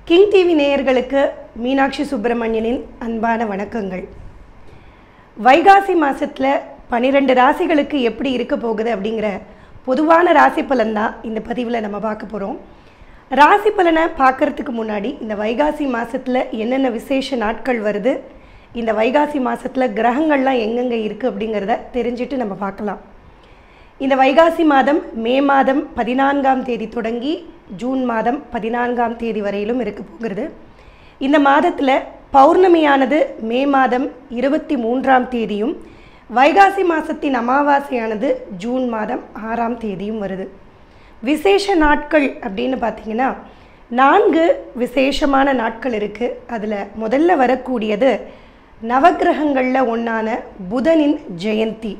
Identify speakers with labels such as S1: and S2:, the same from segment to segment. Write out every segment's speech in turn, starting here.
S1: King TV நேயர்களுக்கு மீனாட்சி சுப்பிரமணியனின் அன்பான வணக்கங்கள். வைகாசி மாதத்தில் 12 ராசிகளுக்கு எப்படி இருக்க போகுது அப்படிங்கிற பொதுவான ராசி பலன் தான் இந்த பதிவில் நம்ம பார்க்க போகிறோம். ராசி பலனை பார்க்குறதுக்கு முன்னாடி இந்த வைகாசி மாதத்தில் என்னென்ன விசேஷ நாட்கள் வருது, இந்த வைகாசி மாதத்தில் கிரகங்கள்லாம் எங்கெங்கே இருக்குது அப்படிங்கிறத தெரிஞ்சுட்டு நம்ம பார்க்கலாம். இந்த வைகாசி மாதம் மே மாதம் 14ஆம் தேதி தொடங்கி ஜூன் மாதம் 14ஆம் தேதி வரையிலும் இருக்க போகிறது. இந்த மாதத்தில் பௌர்ணமியானது மே மாதம் 23ஆம் தேதியும் வைகாசி மாதத்தின் அமாவாசையானது ஜூன் மாதம் 6ஆம் தேதியும் வருது. விசேஷ நாட்கள் அப்படின்னு பார்த்திங்கன்னா 4 விசேஷமான நாட்கள் இருக்குது. அதில் முதல்ல வரக்கூடியது நவக்கிரகங்களில் ஒன்றான புதனின் ஜெயந்தி.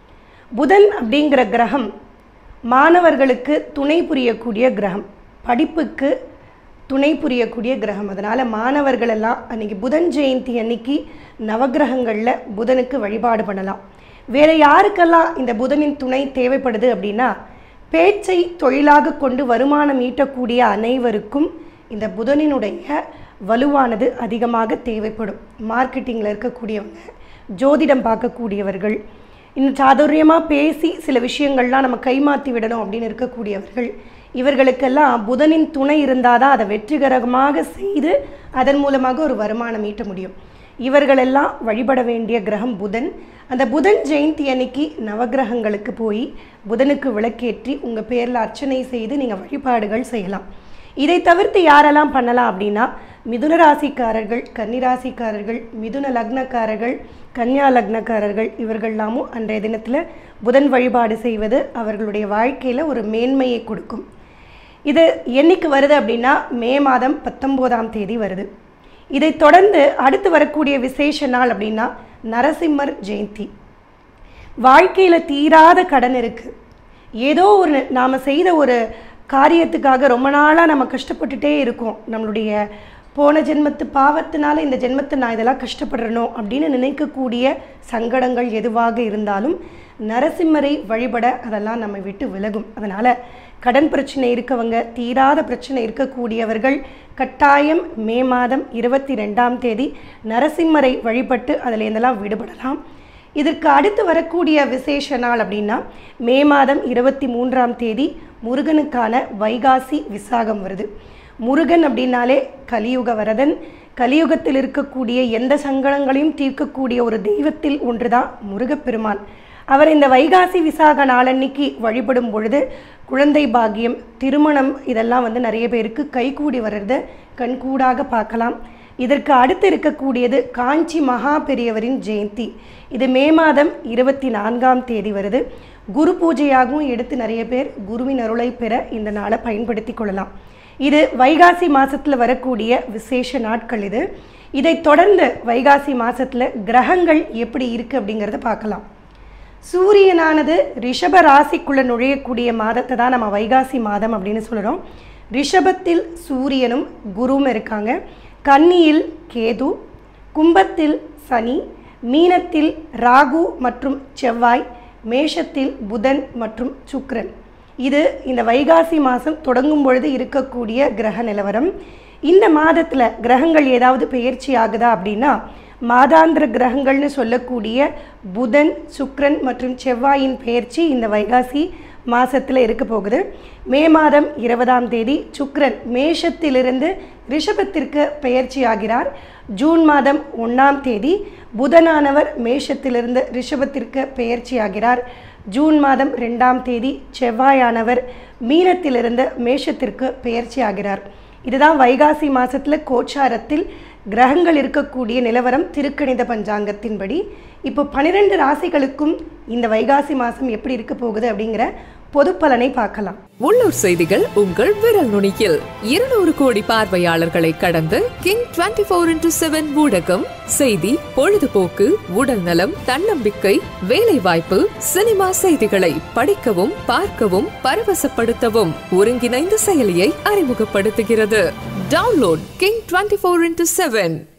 S1: புதன் அப்படிங்கிற கிரகம் மாணவர்களுக்கு துணை புரியக்கூடிய கிரகம், படிப்புக்கு துணை புரியக்கூடிய கிரகம். அதனால் மாணவர்களெல்லாம் அன்றைக்கி புதன் ஜெயந்தி அன்னைக்கு நவக்கிரகங்களில் புதனுக்கு வழிபாடு பண்ணலாம். வேறு யாருக்கெல்லாம் இந்த புதனின் துணை தேவைப்படுது அப்படின்னா, பேச்சை தொழிலாக கொண்டு வருமானம் ஈட்டக்கூடிய அனைவருக்கும் இந்த புதனினுடைய வலுவானது அதிகமாக தேவைப்படும். மார்க்கெட்டிங்கில் இருக்கக்கூடியவங்க, ஜோதிடம் பார்க்கக்கூடியவர்கள், இன்னும் சாதுரியமாக பேசி சில விஷயங்கள்லாம் நம்ம கைமாற்றி விடணும் அப்படின்னு இருக்கக்கூடியவர்கள், இவர்களுக்கெல்லாம் புதனின் துணை இருந்தால் தான் அதை வெற்றிகரமாக செய்து அதன் மூலமாக ஒரு வருமானம் ஈட்ட முடியும். இவர்களெல்லாம் வழிபட வேண்டிய கிரகம் புதன். அந்த புதன் ஜெயந்தி அன்னைக்கு நவகிரகங்களுக்கு போய் புதனுக்கு விளக்கேற்றி உங்கள் பேரில் அர்ச்சனை செய்து நீங்கள் வழிபாடுகள் செய்யலாம். இதை தவிர்த்து யாரெல்லாம் பண்ணலாம் அப்படின்னா, மிதுன ராசிக்காரர்கள், கன்னிராசிக்காரர்கள், மிதுன லக்னக்காரர்கள், கன்னியா லக்னக்காரர்கள் இவர்கள்லாமும் அன்றைய தினத்தில் புதன் வழிபாடு செய்வது அவர்களுடைய வாழ்க்கையில் ஒரு மேன்மையை கொடுக்கும். இது என்னைக்கு வருது அப்படின்னா மே மாதம் 19ஆம் தேதி வருது. இதை தொடர்ந்து அடுத்து வரக்கூடிய விசேஷ நாள் அப்படின்னா நரசிம்மர் ஜெயந்தி. வாழ்க்கையில் தீராத கடன் இருக்குது, ஏதோ ஒரு நாம் செய்த ஒரு காரியத்துக்காக ரொம்ப நாளாக நம்ம கஷ்டப்பட்டுட்டே இருக்கோம். நம்மளுடைய போன ஜென்மத்து பாவத்தினால இந்த ஜென்மத்தை நான் இதெல்லாம் கஷ்டப்படுறணும் அப்படின்னு நினைக்கக்கூடிய சங்கடங்கள் எதுவாக இருந்தாலும் நரசிம்மரை வழிபட அதெல்லாம் நம்ம விட்டு விலகும். அதனால் கடன் பிரச்சனை இருக்கவங்க, தீராத பிரச்சனை இருக்கக்கூடியவர்கள் கட்டாயம் மே மாதம் 22ஆம் தேதி நரசிம்மரை வழிபட்டு அதில் இருந்தெல்லாம் விடுபடலாம். இதற்கு அடுத்து வரக்கூடிய விசேஷ நாள் அப்படின்னா மே மாதம் 23ஆம் தேதி முருகனுக்கான வைகாசி விசாகம் வருது. முருகன் அப்படின்னாலே கலியுக வரதன். கலியுகத்தில் இருக்கக்கூடிய எந்த சங்கடங்களையும் தீர்க்கக்கூடிய ஒரு தெய்வத்தில் ஒன்று தான் முருகப்பெருமான். அவர் இந்த வைகாசி விசாக நாளன்னைக்கு வழிபடும் பொழுது குழந்தை பாக்கியம், திருமணம் இதெல்லாம் நிறைய பேருக்கு கைகூடி வர்றத கண்கூடாக பார்க்கலாம். இதற்கு அடுத்து இருக்கக்கூடியது காஞ்சி மகா பெரியவரின் ஜெயந்தி. இது மே மாதம் 24ஆம் தேதி வருது. குரு பூஜையாகவும் எடுத்து நிறைய பேர் குருவின் அருளை பெற இந்த நாளை பயன்படுத்தி கொள்ளலாம். இது வைகாசி மாதத்தில் வரக்கூடிய விசேஷ நாட்கள். இதை தொடர்ந்து வைகாசி மாதத்தில் கிரகங்கள் எப்படி இருக்குது அப்படிங்கிறத பார்க்கலாம். சூரியனானது ரிஷப ராசிக்குள்ளே நுழையக்கூடிய மாதத்தை தான் நம்ம வைகாசி மாதம் அப்படின்னு சொல்கிறோம். ரிஷபத்தில் சூரியனும் குருவும் இருக்காங்க. கன்னியில் கேது, கும்பத்தில் சனி, மீனத்தில் ராகு மற்றும் செவ்வாய், மேஷத்தில் புதன் மற்றும் சுக்கிரன். இது இந்த வைகாசி மாதம் தொடங்கும் பொழுது இருக்கக்கூடிய கிரக நிலவரம். இந்த மாதத்தில் கிரகங்கள் ஏதாவது பெயர்ச்சி ஆகுதா அப்படின்னா, மாதாந்திர கிரகங்கள்னு சொல்லக்கூடிய புதன், சுக்கிரன் மற்றும் செவ்வாயின் பெயர்ச்சி இந்த வைகாசி மாதத்தில் இருக்க போகுது. மே மாதம் 20ஆம் தேதி சுக்கிரன் மேஷத்திலிருந்து ரிஷபத்திற்கு பெயர்ச்சி ஆகிறார். ஜூன் மாதம் 1ஆம் தேதி புதனானவர் மேஷத்திலிருந்து ரிஷபத்திற்கு பெயர்ச்சி ஆகிறார். ஜூன் மாதம் 2ஆம் தேதி செவ்வாயானவர் மீனத்திலிருந்து மேஷத்திற்கு பெயர்ச்சி ஆகிறார். இதுதான் வைகாசி மாதத்தில் கோச்சாரத்தில் கிரகங்கள் இருக்கக்கூடிய நிலவரம் திருக்கணித பஞ்சாங்கத்தின்படி. இப்போ 12 ராசிகளுக்கும் இந்த வைகாசி மாதம் எப்படி இருக்க போகுது அப்படிங்கிற பொது பலனை பார்க்கலாம்.
S2: உள்ளூர் செய்திகள் உங்கள் விரல் நுனியில். 200 கோடி பார்வையாளர்களை கடந்து கிங் 24x7 ஊடகம் செய்தி, பொழுதுபோக்கு, உடல் நலம், தன்னம்பிக்கை, வேலை வாய்ப்பு, சினிமா செய்திகளை படிக்கவும் பார்க்கவும் பரவசப்படுத்தவும் ஒருங்கிணைந்த செயலியை அறிமுகப்படுத்துகிறது. Download king 24x7.